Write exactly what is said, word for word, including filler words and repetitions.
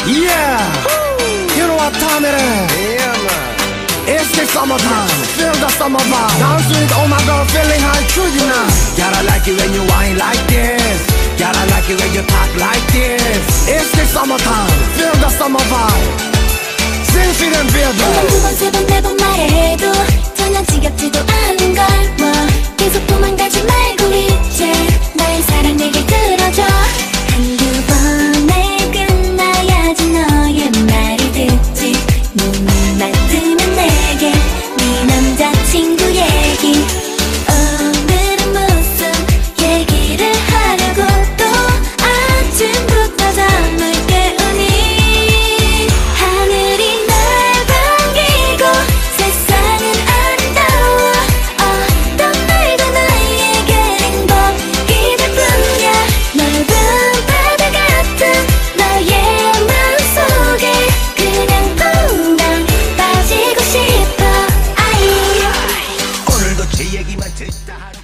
Yeah, you know what time it is? Yeah, man. It's the summertime, feel the summer vibe. Dance with oma이걸, feeling high through you now. Gotta like it when you whine like this. Gotta like it when you talk like this. It's the summertime, feel the summer vibe. Sing, feel and feel the. 두 번, 세 번, 네 번 말해도 전혀 지겹지도 않은 걸. 뭐 계속 도망가지 말고 이제 나의 사랑 내게 들어줘. 한두 번에 끝나야지 너의 말을 듣지. 눈을 맞으면 내게 네 남자친구 얘기. 오늘은 무슨 얘기를 하려고 또 아침부터 잠을 깨우니. 하늘이 날 반기고 세상은 아름다워. 어떤 날도 나에게 행복이 될 뿐이야. 넓은 바다 같은 너의 마음속에 그냥 퐁당 빠지고 싶어. 아이 오늘도 제 얘기만 듣다 하니